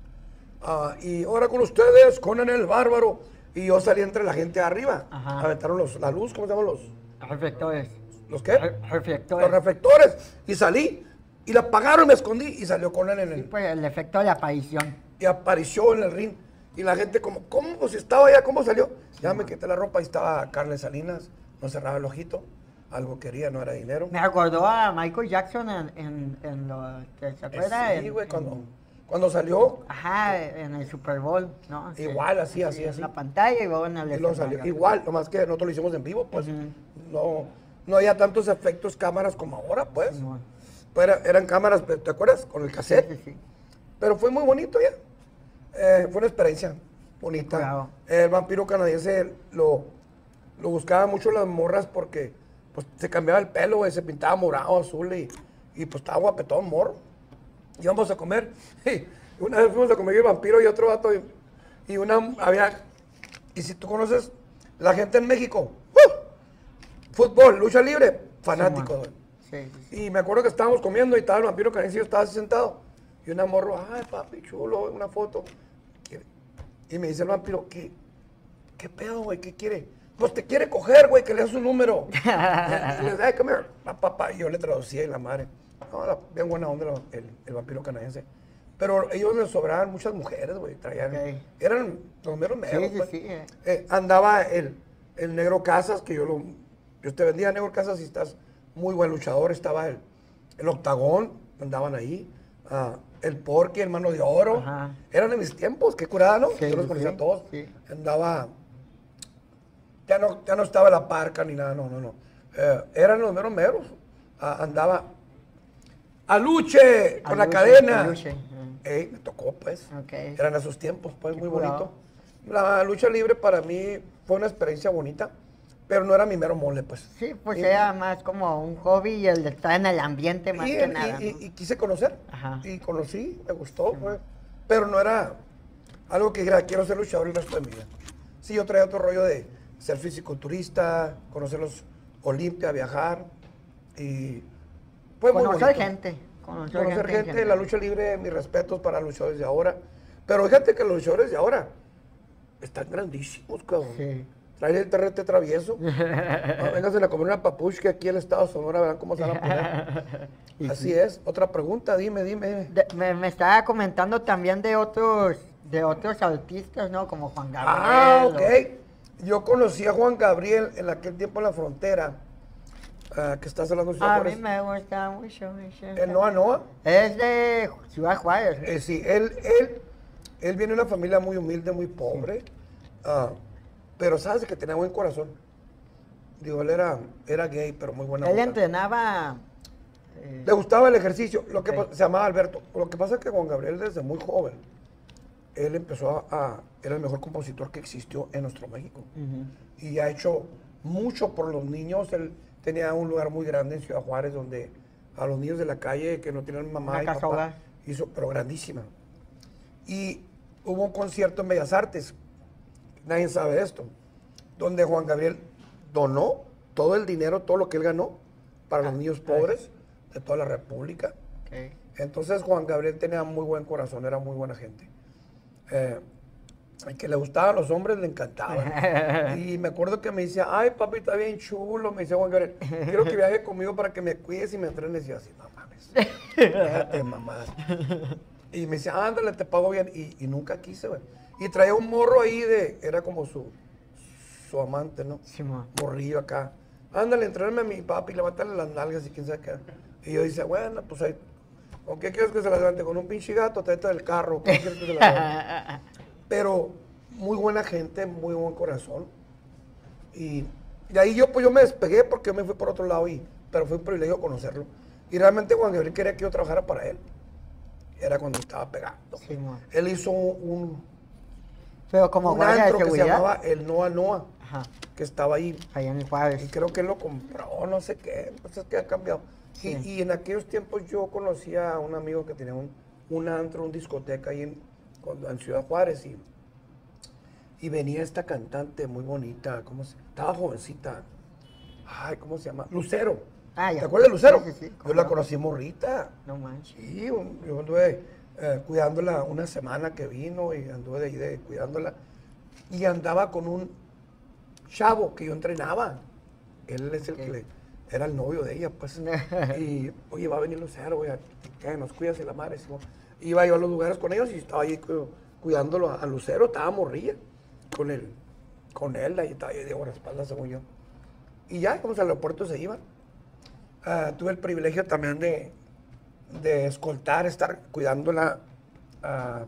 Uh, y ahora con ustedes, Conan el Bárbaro. Y yo salí entre la gente arriba. Ajá. Aventaron los, la luz, ¿cómo se llaman los? Reflectores. ¿Los qué? Re- reflectores. Los reflectores. Y salí. Y la apagaron, me escondí. Y salió Conan en Sí, el... pues el efecto de aparición. Y apareció en el ring. Y la gente como, ¿cómo? Pues estaba allá, ¿cómo salió? Ya me quité la ropa y estaba Carles Salinas. No cerraba el ojito. Algo quería, no era dinero. Me acordó a Michael Jackson en, en, en lo que se acuerda. Sí, En- güey, en- cuando, cuando salió, Ajá, en el Super Bowl, ¿no? Sí. igual, así, así, Sí, así. En la pantalla y luego en el Y luego escenario. salió igual, nomás que nosotros lo hicimos en vivo, pues Ujú. no, no había tantos efectos cámaras como ahora, pues. Simón. Pues era- eran cámaras, ¿te acuerdas? Con el Sí, cassette. sí, sí. Pero fue muy bonito ya. Eh, fue una experiencia bonita. Claro. El vampiro canadiense lo, lo buscaba mucho las morras porque pues, se cambiaba el pelo, güey, se pintaba morado, azul y, y pues estaba guapetón, morro. Íbamos a comer. Y una vez fuimos a comer el vampiro y otro vato. Y, y una había. Y si tú conoces la gente en México, ¡uh! Fútbol, lucha libre, fanático, güey. Sí, sí, sí. Y me acuerdo que estábamos comiendo y estaba el vampiro canadiense y yo estaba así sentado. Y una morro, ay, papi, chulo, una foto. Y me dice el vampiro, ¿qué, qué pedo, güey? ¿Qué quiere? Pues te quiere coger, güey, que le das su número. Y le dice, ay, come here, ah, papá. Y yo le traducía y la madre. No, la- bien buena onda la- el, el vampiro canadiense. Pero ellos les sobraban muchas mujeres, güey. Traían, Ok. eran los meros meros, sí, pues. sí. eh. Eh, andaba el, el Negro Casas, que yo lo yo te vendía Negro Casas y estás muy buen luchador. Estaba el, el Octagón, andaban ahí. Ah, el Porky, el Mano de Oro. Ajá. Eran de mis tiempos, qué curada, ¿no? Sí, yo los sí, conocía sí, a todos. sí. Andaba. Ya no, ya no estaba la parca ni nada, no, no, no. Eh, eran los meros meros. Ah, andaba. ¡Aluche! Con la Aluche, cadena. Aluche, eh. Ey, me tocó, pues. Ok. Eran esos tiempos, pues, Qué muy curado. bonito. La lucha libre para mí fue una experiencia bonita, pero no era mi mero mole, pues. Sí, pues Y- era más como un hobby y el de estar en el ambiente más y, que y- nada. y- ¿no? y quise conocer. Ajá. Y conocí, me gustó, pues. Pero no era algo que dijera, quiero ser luchador el resto de mi vida. Sí, yo traía otro rollo de ser fisiculturista, conocer los Olimpia, viajar. Y fue muy Conocer bonito. gente. Conocer, Conocer gente, en gente, la general. lucha libre, mis respetos para los luchadores de ahora. Pero fíjate que los luchadores de ahora están grandísimos, cabrón. Sí. Trae el terrete travieso. No, vénganse a comer una papushka aquí en el estado de Sonora, verán cómo se van a poner. Y Así sí. es. Otra pregunta, dime, dime. De- me, me estaba comentando también de otros de otros artistas, ¿no? Como Juan Gabriel. Ah, o- ok. Yo conocí a Juan Gabriel en aquel tiempo en la frontera. ah, que estás hablando de A mí me gusta mucho. mucho. En Noa Noa. Es de Ciudad Juárez. Eh, sí, él, él, él viene de una familia muy humilde, muy pobre. ah, pero sabes que tenía buen corazón. Digo, él era, era gay, pero muy buena Él onda. entrenaba. eh, Le gustaba el ejercicio, lo que Ok. pa- se llamaba Alberto. Lo que pasa es que Juan Gabriel desde muy joven, él empezó a, a- era el mejor compositor que existió en nuestro México. ujú. Y ha hecho mucho por los niños. Él tenía un lugar muy grande en Ciudad Juárez donde a los niños de la calle que no tienen mamá Una y casa papá. hogar. Hizo, pero grandísima. Y hubo un concierto en Bellas Artes, nadie sabe esto, donde Juan Gabriel donó todo el dinero, todo lo que él ganó para los niños pobres de toda la República. Okay. Entonces Juan Gabriel tenía muy buen corazón, era muy buena gente. Eh, y que le gustaban los hombres, le encantaban. Y me acuerdo que me decía, ay papi, está bien chulo, me decía Juan Gabriel, quiero que viaje conmigo para que me cuides y me entrenes. Y yo así, no mames, déjate mamá. Y me decía, ándale, te pago bien. Y, y nunca quise, güey. Y traía un morro ahí de, era como su, su amante, ¿no? Sí, ma. Morrillo acá. Ándale, entrenarme a mi papi, levántale las nalgas y quién sabe qué. Y yo decía, bueno, pues ahí, ¿con qué quieres que se la levante? ¿Con un pinche gato? Tráete del carro. ¿Cómo quieres que se la levante? Pero muy buena gente, muy buen corazón. Y de ahí yo, pues yo me despegué porque yo me fui por otro lado, y, pero fue un privilegio conocerlo. Y realmente Juan Gabriel quería que yo trabajara para él. Era cuando estaba pegando. Sí, ma. Él hizo un, Pero como un guardia de antro que se seguridad. llamaba el Noa Noa, Ajá. que estaba ahí. Allá en Y Juárez. creo que él lo compró, no sé qué, pues es que ha cambiado. Sí. Y, y en aquellos tiempos yo conocía a un amigo que tenía un, un antro, un discoteca ahí en, cuando- en Ciudad Juárez, y, y venía esta cantante muy bonita, ¿cómo se? Estaba jovencita. Ay, ¿cómo se llama? Lucero. Ah, ya. ¿Te acuerdas de Lucero? Sí, sí, sí, Yo cómo la no. conocí morrita. No manches. Sí, un- yo anduve eh, cuidándola una semana que vino, y anduve de ahí de, cuidándola. Y andaba con un chavo que yo entrenaba. Él es el Ok. que le- era el novio de ella, pues. Y, oye, va a venir Lucero, güey, que nos cuidas y la madre. Sí, bueno. Iba yo a los lugares con ellos y estaba ahí cu- cuidándolo a, a Lucero, estaba morrilla con él, con él, ahí estaba yo de guardaespaldas, según yo. Y ya, como al aeropuerto se iban. Ah, tuve el privilegio también de, de escoltar, estar cuidándola a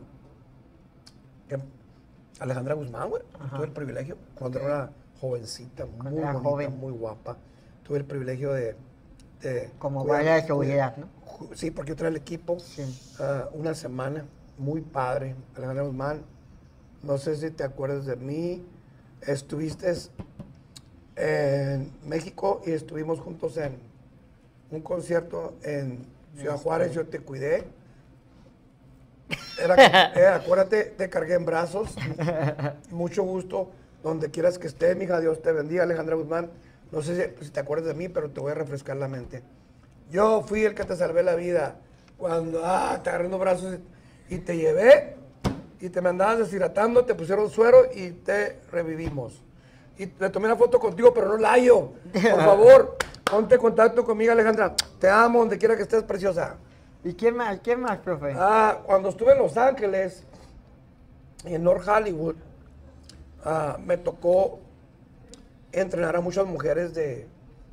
Alejandra Guzmán, güey. Ajá. Tuve el privilegio cuando era jovencita, muy era bonita, joven. muy guapa. Tuve el privilegio de... de Como cuidar- guardia de seguridad, ¿no? cu- Sí, porque yo traía el equipo Sí. ah, una semana, muy padre. Alejandra Guzmán, no sé si te acuerdas de mí. Estuviste en México y estuvimos juntos en un concierto en Ciudad Juárez, yo te cuidé. Era, eh, acuérdate, te cargué en brazos. Mucho gusto, donde quieras que estés, mija, Dios te bendiga, Alejandra Guzmán. No sé si, si te acuerdas de mí, pero te voy a refrescar la mente. Yo fui el que te salvé la vida cuando ah, te agarré en los brazos y, y te llevé y te me andabas deshidratando, te pusieron suero y te revivimos. Y le tomé una foto contigo, pero no la hallo. Por favor, ponte en contacto conmigo, Alejandra. Te amo, donde quiera que estés, preciosa. ¿Y quién más? ¿Quién más, profe? Ah, cuando estuve en Los Ángeles, en North Hollywood, ah, me tocó entrenar a muchas mujeres de...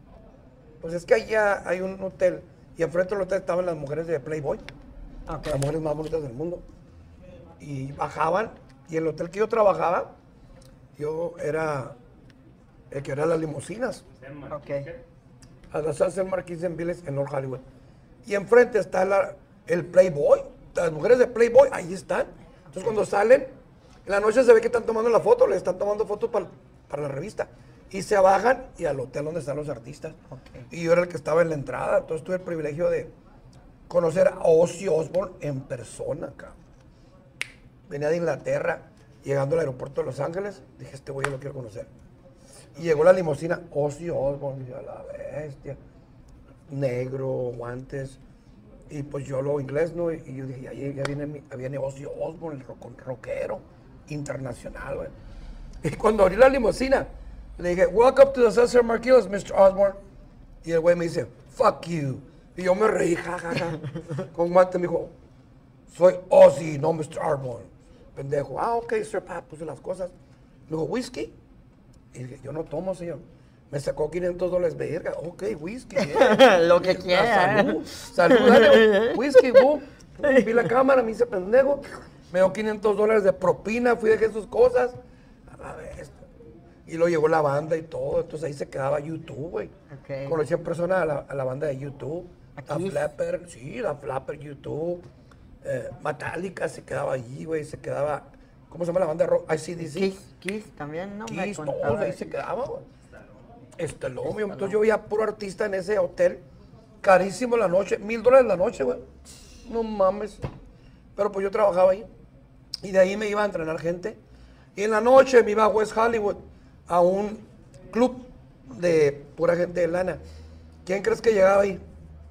Pues es que allá hay un hotel, y enfrente del hotel estaban las mujeres de Playboy, Ok. las mujeres más bonitas del mundo. Y bajaban, y el hotel que yo trabajaba, yo era el que era las limusinas, Ok. a las Sunset Marquis en Village, en North Hollywood. Y enfrente está la- el Playboy, las mujeres de Playboy, ahí están. Entonces cuando salen, en la noche se ve que están tomando la foto, le están tomando fotos para, para la revista. Y se bajan y al hotel donde están los artistas. Ok. Y yo era el que estaba en la entrada, entonces tuve el privilegio de conocer a Ozzy Osbourne en persona, acá. Venía de Inglaterra, llegando al aeropuerto de Los Ángeles, dije, este güey yo lo quiero conocer. Y llegó la limusina, Ozzy Osbourne, dije, a la bestia, negro, guantes, y pues yo lo inglés, ¿no? Y yo dije, ya, ya viene, mi- ya viene Ozzy Osbourne, el rock- rockero internacional, güey. Y cuando abrí la limusina, le dije, welcome to the Cesar Marquillos, mister Osbourne. Y el güey me dice, fuck you. Y yo me reí, jajaja. Con guante me dijo, soy Ozzy, no mister Osbourne. Pendejo, ah, ok, sir, pa, puse las cosas. Le digo, ¿whisky? Y dije, yo no tomo, señor. Me sacó quinientos dólares, verga, ok, whisky. bien. Lo que Ah, quiera. Salud, salud, dale, whisky, boom. Vi la cámara, me hice pendejo. Me dio quinientos dólares de propina, fui dejé sus cosas. A la vez. Y lo llevó la banda y todo, entonces ahí se quedaba YouTube, güey. Ok. Conocí en persona a la, a la banda de YouTube. La Aquí. Flapper, sí, la Flapper, YouTube. Eh, Metallica se quedaba allí, güey, se quedaba, ¿cómo se llama la banda de rock? I C D C. Kiss, Kiss también, ¿no? Me Kiss, contaba todos ahí de se Kiss. quedaba, güey. Stallone, yo- entonces yo veía puro artista en ese hotel carísimo la noche, mil dólares la noche, güey. No mames. Pero pues yo trabajaba ahí. Y de ahí me iba a entrenar gente. Y en la noche me iba a West Hollywood, a un club de pura gente de lana. ¿Quién crees que llegaba ahí?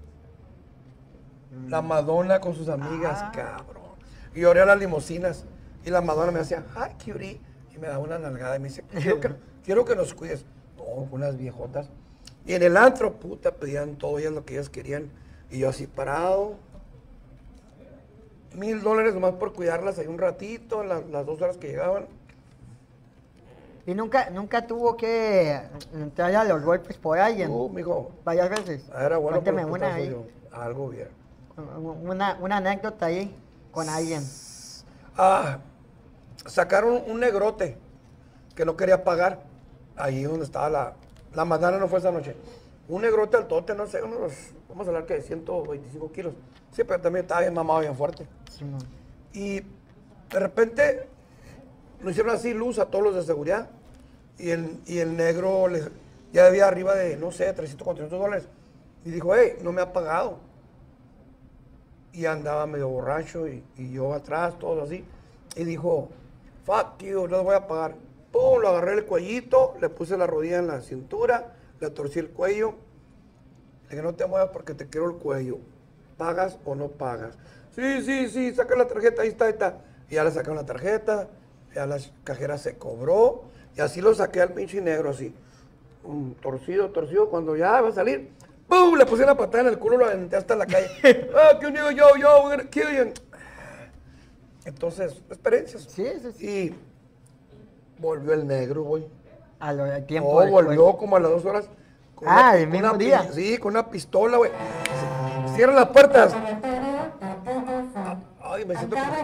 La Madonna con sus amigas, Ah. cabrón. Y yo olía las limusinas. Y la Madonna me decía, ay, cutie. Y me daba una nalgada y me dice, quiero que, quiero que nos cuides. No, unas viejotas. Y en el antro, puta, pedían todo ellas lo que ellas querían. Y yo así parado. Mil dólares nomás por cuidarlas ahí un ratito, las, las dos horas que llegaban. Y nunca, nunca tuvo que entrar a los golpes por alguien. Uh, mijo, Varias veces. era bueno por Cuénteme los una putazos ahí. yo. Algo bien. Una, una anécdota ahí con alguien. Ah, sacaron un negrote que no quería pagar. Ahí donde estaba la... La Madonna no fue esa noche. Un negrote altote, no sé, unos... Vamos a hablar que de ciento veinticinco kilos. Sí, pero también estaba bien mamado, bien fuerte. Sí, no. Y de repente nos hicieron así luz a todos los de seguridad. Y el, y el negro les, ya debía arriba de, no sé, trescientos, cuatrocientos dólares. Y dijo, hey, no me ha pagado. Y andaba medio borracho y, y yo atrás, todos así. Y dijo, fuck you, no les voy a pagar. Pum, lo agarré el cuellito, le puse la rodilla en la cintura, le torcí el cuello. Le dije, no te muevas porque te quiero el cuello. ¿Pagas o no pagas? Sí, sí, sí, saca la tarjeta, ahí está, ahí está. Y ya le sacaron la tarjeta, ya la cajera se cobró, y así lo saqué al pinche negro, así. Um, torcido, torcido, cuando ya va a salir, ¡pum! Le puse una patada en el culo, lo aventé hasta la calle. ¡Ah, que un yo, yo, yo, we're gonna kill you. Entonces, experiencias. Sí, sí, sí. Y volvió el negro, güey. A lo del tiempo. No, después. volvió como a las dos horas. con Ah, una- el con mismo una pi- día. Sí, con una pistola, güey. Cierran las puertas. Ay, me siento como...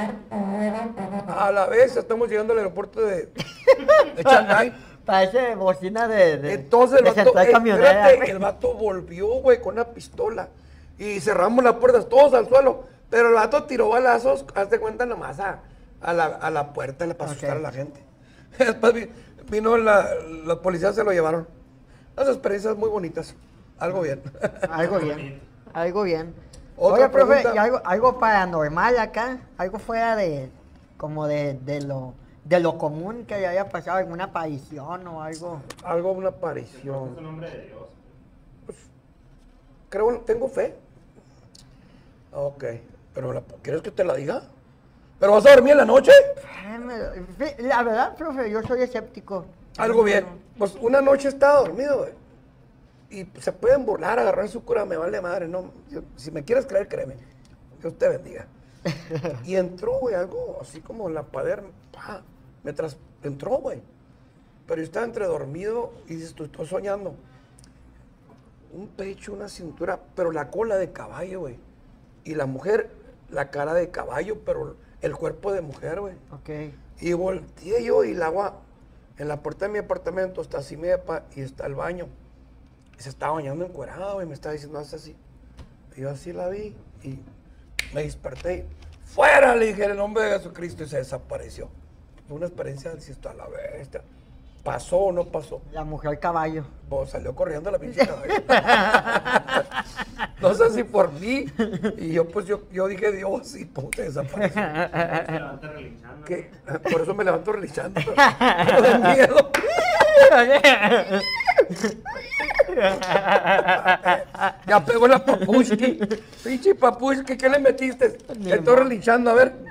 A la vez estamos llegando al aeropuerto de, de Shanghái. Parece bocina de, de, Entonces el de vato, central eh, camionera. espérate, el vato volvió, güey, con una pistola. Y cerramos las puertas todos al suelo. Pero el vato tiró balazos, hazte cuenta nomás, a, a, la, a la puerta para Ok. asustar a la gente. Después vi- vino la, los policías, se lo llevaron. Las experiencias muy bonitas. Algo bien. Algo bien. Algo bien. Otra Oye, profe, pregunta. ¿y algo, algo paranormal acá? Algo fuera de, como de, de lo, de lo común que le haya pasado, alguna aparición o algo. Algo, una Es aparición. un nombre de Dios. Creo, tengo fe. Ok. Pero, la- ¿quieres que te la diga? ¿Pero vas a dormir en la noche? Ay, me- fi- La verdad, profe, yo soy escéptico. Algo bien. Pues una noche estaba dormido, güey. Y se pueden burlar, agarrar su cura, me vale madre, no. Yo- si me quieres creer, créeme. Dios te bendiga. Y entró, güey, algo así como la pader, pa, me tras, entró, güey. Pero yo estaba entre dormido y dices, tú estoy soñando. Un pecho, una cintura, pero la cola de caballo, güey. Y la mujer, la cara de caballo, pero el cuerpo de mujer, güey. Ok. Y volteé yo y el agua en la puerta de mi apartamento está así media pa- y está el baño. Y se estaba bañando encuerado y me estaba diciendo, haz así. Y yo así la vi y me desperté. ¡Fuera! Le dije en el nombre de Jesucristo y se desapareció. Fue una experiencia, si esto a la bestia. ¿Pasó o no pasó? La mujer caballo. Pues salió corriendo la pinche caballo. No sé si por mí. Y yo pues yo, yo dije Dios y pum, se desapareció. Se levanta relinchando. ¿Qué? Por eso me levanto relinchando. Pero de miedo. Ya pegó la papushki. Pinche papushki, ¿qué le metiste? Estoy relinchando, a ver.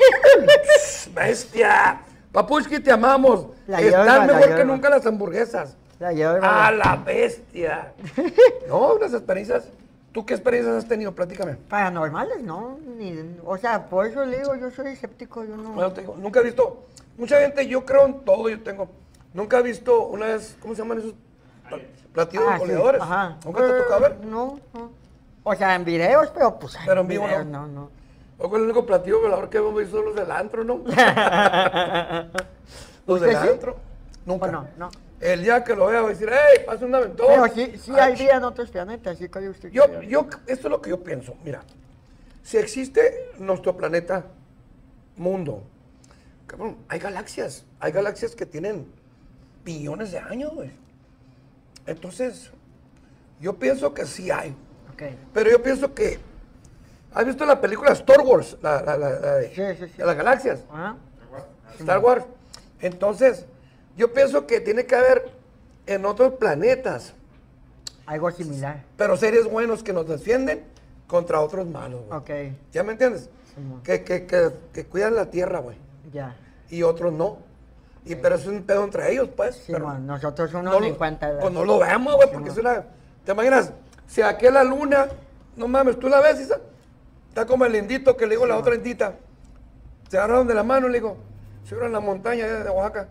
Bestia. Papushki, te amamos. La Están hierba, la mejor que hierba. nunca las hamburguesas. La llevo, A la bestia. No, unas experiencias. ¿Tú qué experiencias has tenido? Platícame. Paranormales, ¿no? Ni- o sea, por eso le digo, yo soy escéptico, yo no. Bueno, te digo, nunca he visto. Mucha gente, yo creo en todo, yo tengo. Nunca he visto una vez, ¿cómo se llaman esos? Pla- Platillos Ah, sí, goleadores. ajá. ¿Nunca te ha tocado ver? No, no. O sea, en videos, pero pues. Pero en vivo videos, no. no. No, ¿O cuál es el único platillo volador que hemos visto? Los del antro, ¿no? Los ¿Usted del sí? antro. Nunca. ¿O no? No. El día que lo vea voy a decir, ¡hey, pasa un aventón! Pero sí, sí hay Ay, vida en otros planetas, sí que usted. Yo, quiere. yo, esto es lo que yo pienso. Mira, si existe nuestro planeta, mundo, cabrón, hay galaxias. Hay galaxias que tienen billones de años, güey. Entonces, yo pienso que sí hay. Ok. Pero yo pienso que, ¿has visto la película Star Wars? La, la, la, la de, Sí, sí, sí. de las galaxias. Ajá. Star Wars. Entonces, yo pienso que tiene que haber en otros planetas, Algo similar. pero seres buenos que nos defienden contra otros malos, güey. Ok. ¿Ya me entiendes? Simón. Que, que, que, que cuidan la tierra, güey. Ya. Y otros no. Y pero es un pedo entre ellos, pues. Sí, pero man, nosotros unos no ni lo, cuenta. pues no lo vemos, güey, porque es una... ¿Te imaginas? Si aquí la luna, no mames, ¿tú la ves, Isa? Está como el lindito que le digo a la otra lindita. Se agarraron de la mano, le digo, se fueron en la montaña de Oaxaca.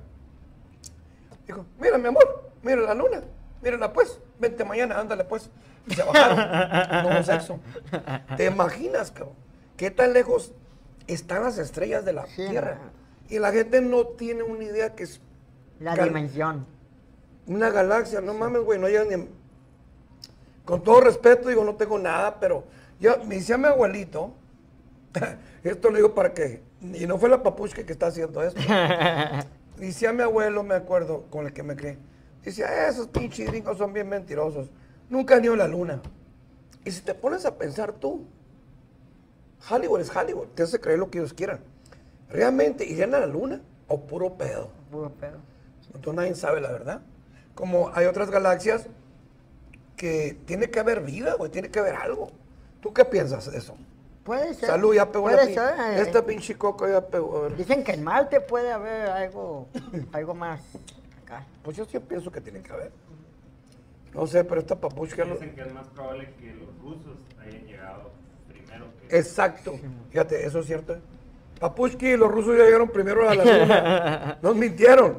Dijo, mira, mi amor, mira la luna, mírala pues, vente mañana, ándale pues. Y se bajaron, no hubo sexo. ¿Te imaginas, cabrón? ¿Qué tan lejos están las estrellas de la Sí, Tierra? no. Y la gente no tiene una idea que es La gal- dimensión. una galaxia, no mames, güey, no llega ni... en- Con todo respeto, digo, no tengo nada, pero yo, me decía mi abuelito, esto lo digo para que, y no fue la papushka que está haciendo esto, decía mi abuelo, me acuerdo, con el que me crié, decía, esos pinches gringos son bien mentirosos, nunca han ido a la luna. Y si te pones a pensar tú, Hollywood es Hollywood, te hace creer lo que ellos quieran. ¿Realmente irían a la luna o puro pedo? Puro pedo. Entonces nadie sabe la verdad. Como hay otras galaxias que tiene que haber vida, güey, tiene que haber algo. ¿Tú qué piensas de eso? Puede ser. Salud, ya pegó la Puede pin- ser. eh, Esta pinche coca ya pegó. A ver. Dicen que en Marte puede haber algo, algo más acá. Pues yo sí pienso que tiene que haber. No sé, pero esta papuchka... lo- Dicen que es más probable que los rusos hayan llegado primero que... Exacto. Fíjate, eso es cierto. Papushki y los rusos ya llegaron primero a la luna. Nos mintieron.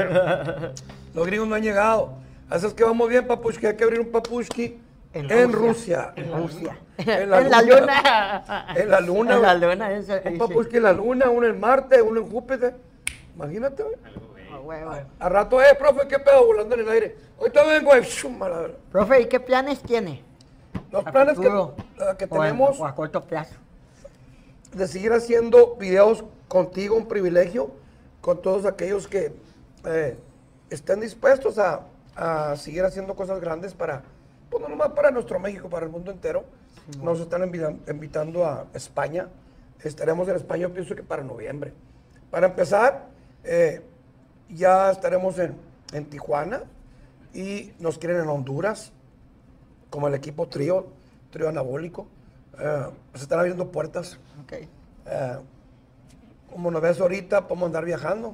Los gringos no han llegado. Así es que vamos bien, Papushki. Hay que abrir un Papushki en, En Rusia. Rusia. En Rusia. En la En la luna. luna. En la luna. En la güey. luna. Eso, Un sí. Papushki en la luna, uno en Marte, uno en Júpiter. Imagínate, güey. Algo de... Ah, huevo. A rato, eh, profe, ¿qué pedo? Volando en el aire. Ahorita vengo, güey. Shum, a la verga. Profe, ¿y qué planes tiene? Los ¿A planes que, futuro? eh, que O a- tenemos... O a corto plazo. de seguir haciendo videos contigo, un privilegio, con todos aquellos que eh, estén dispuestos a, a seguir haciendo cosas grandes para, pues no nomás para nuestro México, para el mundo entero. Nos están invita- invitando a España. Estaremos en España, yo pienso que para noviembre. Para empezar, eh, ya estaremos en, en Tijuana y nos quieren en Honduras, como el equipo Trío, Trío Anabólico. Eh, se están abriendo puertas. Ok. Eh, como nos ves ahorita, podemos andar viajando.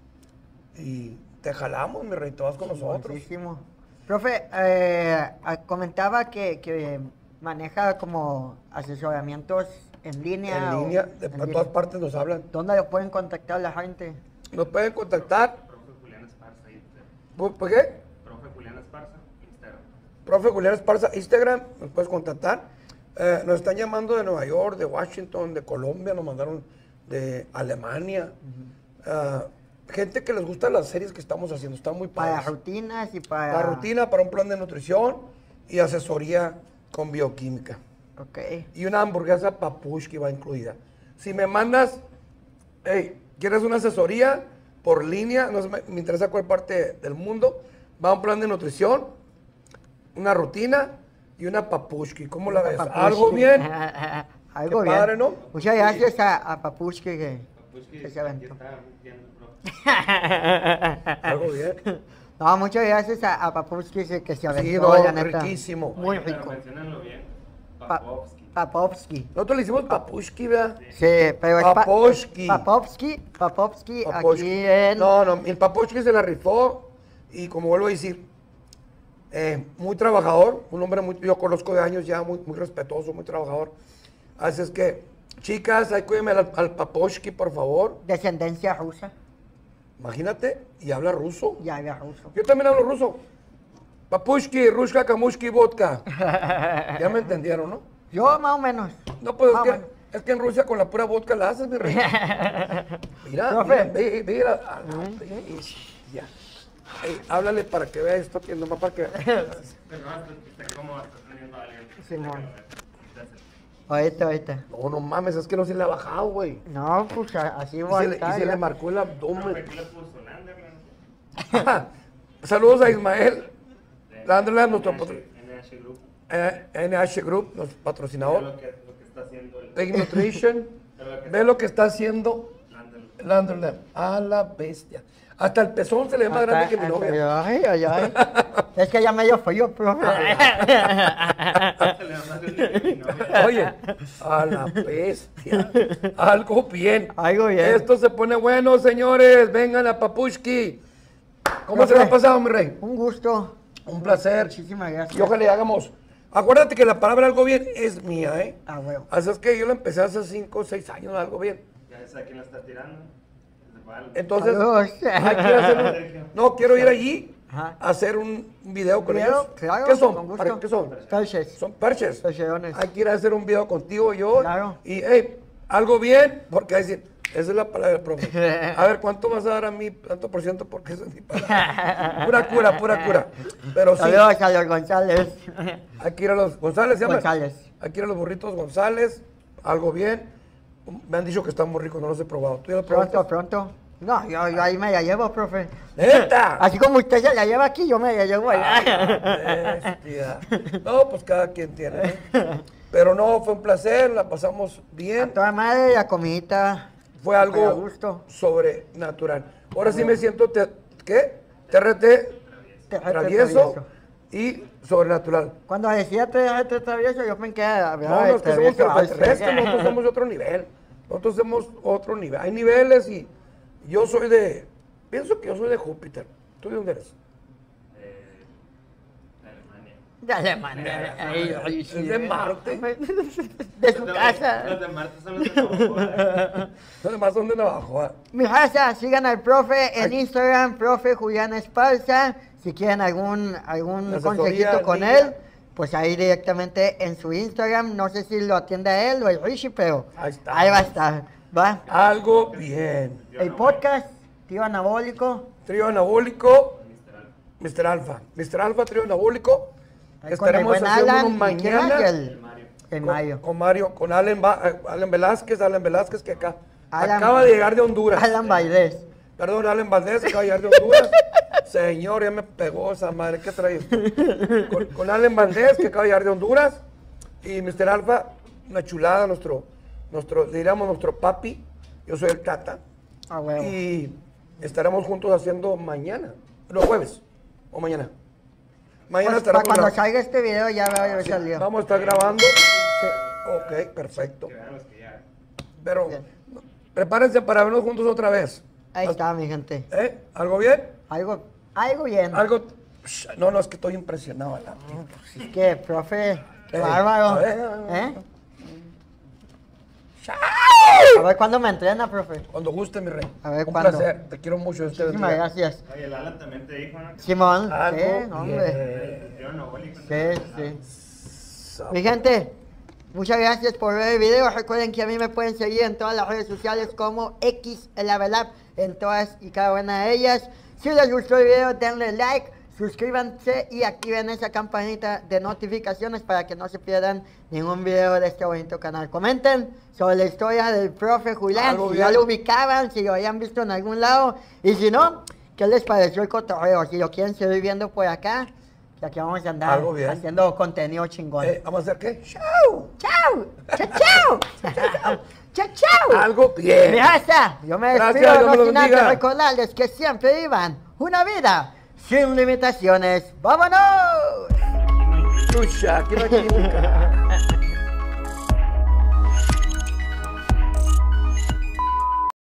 Y te jalamos, mi rey, te vas con nosotros. Buenísimo. Profe, eh, ah, comentaba que, que maneja como asesoramientos en línea. En o- línea, de en por línea. todas partes nos hablan. ¿Dónde lo pueden contactar la gente? Nos pueden contactar. Profe Julián Esparza, Instagram. ¿Por, por qué? Profe Julián Esparza, Instagram. Profe Julián Esparza, Instagram, nos puedes contactar. Eh, nos están llamando de Nueva York, de Washington, de Colombia, nos mandaron de Alemania. Ah, gente que les gustan las series que estamos haciendo, están muy Para padres. rutinas y para... La rutina para un plan de nutrición y asesoría con bioquímica. Ok. Y una hamburguesa papushki va incluida. Si me mandas, hey, ¿quieres una asesoría por línea? No sé, me, me interesa cuál parte del mundo. Va un plan de nutrición, una rutina y una papushki. ¿Cómo la ves? Papushki. ¿Algo bien? Algo Qué bien. padre, ¿no? Muchas gracias a, a Papushki que, Papushki, que se aquí aventó. está viendo, profe. Algo bien. No, muchas gracias a, a Papushki que, que se aventó, no, la neta. riquísimo. Muy Pero rico. menciónenlo bien. Pa- Papovsky. Papovsky. Nosotros le hicimos papushki, ¿verdad? Sí, pero es pa- Papovsky. Papovsky, Papovsky, Papushki. aquí en... No, no, el papushki se la rifó y como vuelvo a decir, eh, muy trabajador, un hombre muy, yo conozco de años ya, muy, muy respetuoso, muy trabajador. Así es que, chicas, ahí cuídenme al, al papushki, por favor. Descendencia rusa. Imagínate, y habla ruso. Ya había ruso. Yo también hablo ruso. Papushki, rushka, kamushki, vodka. Ya me entendieron, ¿no? Yo más o menos. No, pues es Más o que, menos. es que en Rusia con la pura vodka la haces, mi rey. Mira, Profe. mira, ve, ve, la- ah, ve, ya. Ey, háblale para que vea esto, que nomás para que vea. Pero no, está cómodo, está teniendo a alguien. Simón. Gracias. Ahorita, ahorita. No, no mames, es que no se le ha bajado, güey. No, pues a- así Y, voy se a le, y estar. se ya. le marcó el Profe, abdomen. aquí le puso Lander, ¿no? Saludos a Ismael, dándole a nuestro N potro- H Group. eh, N H Group, nuestro Ve patrocinador. lo que, lo que está haciendo el Big Nutrition. ve lo que Ve lo que está haciendo Landel. Landerland. A la bestia. Hasta el pezón se le ve más grande que mi novia. Ay, ay, ay. Es que ya medio frío, profe. Se le da más grande que mi novia. Oye, a la bestia. Algo bien. Algo bien. Esto se pone bueno, señores. Vengan a Papushki. ¿Cómo se le ha pasado, mi rey? Un gusto. Un placer. Muchísimas gracias. Y ojalá y hagamos. Acuérdate que la palabra algo bien es mía, ¿eh? Ah, bueno. Así es que yo la empecé hace cinco o seis años, algo bien. Ya sabes a quién la está tirando. Es igual. Entonces, Saludos. hay que hacer un- no, quiero ir allí Ajá. a hacer un video con Video, ellos. claro, ¿Qué son? con gusto. ¿Para- ¿Qué son? Perches. Son parches. Percherones. Hay que ir a hacer un video contigo yo. Claro. Y, hey, algo bien, porque hay decir, esa es la palabra del profe. A ver, ¿cuánto vas a dar a mí? Tanto por ciento, porque esa es mi palabra. Pura cura, pura cura. Pero sí, Saludos a los González. hay que ir a los González, ¿se llama? González. Hay que ir a los burritos González, algo bien. Me han dicho que están muy ricos, no los he probado. ¿Tú ya lo probaste? Pronto, pronto. No, yo, yo ahí me la llevo, profe. ¡Neta! Así como usted se la lleva aquí, yo me la llevo Ah, allá. bestia. No, pues cada quien tiene. ¿eh? Pero no, fue un placer, la pasamos A bien. toda madre, la comidita. Fue a algo gusto. sobrenatural. Ahora sí me siento, te- ¿qué? T R T, Te- te- travieso travieso. y sobrenatural. Cuando decía te te travieso, yo pensé que No, no, es que somos extraterrestres, nosotros somos de otro nivel. Nosotros somos otro nivel. Hay niveles y yo soy de, pienso que yo soy de Júpiter. ¿Tú de dónde eres? Eh, de Alemania. De Alemania. Ay, ay, sí. Es de Marte. De su Los de- casa. Los de Marte son los de Coca-Cola. Los demás son de Navajo. Mi raza, sigan al profe en Instagram, profe Julián Esparza. Si quieren algún, algún Asesoría, consejito con línea. él, pues ahí directamente en su Instagram. No sé si lo atiende a él o el Rishi, pero Ahí está. ahí va a estar. ¿Va? Algo bien. El podcast, tío anabólico. Trío anabólico, mister Alfa. mister Alfa, trío anabólico. Ahí con el Estaremos buen haciendo Alan. uno ¿Y quién más? mañana. El, Mario. el Con- Mayo. Con, Mario, con Alan, Ba- eh, Alan Velázquez, Alan Velázquez que acá Alan- acaba de llegar de Honduras. Alan Baidés. Perdón, Alan Valdés, acaba de llegar de Honduras. Señor, ya me pegó esa madre, ¿qué trae esto? Con, con Alan Valdés, que acaba de llegar de Honduras. Y mister Alfa, una chulada, nuestro, nuestro, diríamos nuestro papi. Yo soy el Cata. Ah, huevo. Y estaremos juntos haciendo mañana, no, jueves o mañana. Mañana Pues, para estaremos cuando grabando. salga este video ya va a haber salido. Vamos a estar grabando. Ok, perfecto. Que vean los que ya. Pero Bien. prepárense para vernos juntos otra vez. Ahí está, mi gente. ¿Eh? ¿Algo bien? Algo, algo bien. Algo. Psh, No, no, es que estoy impresionado. la- Es que, profe, qué Eh, bárbaro. a ver, a ver. ¿Eh? A ver cuándo me entrena, profe. Cuando guste, mi rey. A ver, Un ¿cuándo? placer. Te quiero mucho. Este Muchísimas gracias. Oye, el Alan también te dijo, ¿no? Simón, Algo sí, hombre. bien. El tío anabólico, ¿no? Sí, sí. Mi gente, muchas gracias por ver el video. Recuerden que a mí me pueden seguir en todas las redes sociales como X Level Up, en todas y cada una de ellas. Si les gustó el video, denle like, suscríbanse y activen esa campanita de notificaciones para que no se pierdan ningún video de este bonito canal. Comenten sobre la historia del profe Julián, Algo si ya bien. lo ubicaban, si lo habían visto en algún lado. Y si no, ¿qué les pareció el cotorreo? Si lo quieren seguir viendo por acá, que aquí vamos a andar Algo bien. haciendo contenido chingón. Eh, ¿Vamos a hacer qué? ¡Chao! ¡Chao! ¡Chao, chao! ¡Chao, chao! Algo bien. Mi raza, yo me Gracias, despido, Dios me no los sin antes bendiga. recordarles que siempre vivan una vida sin limitaciones. ¡Vámonos! Chucha, aquí no hay que nunca.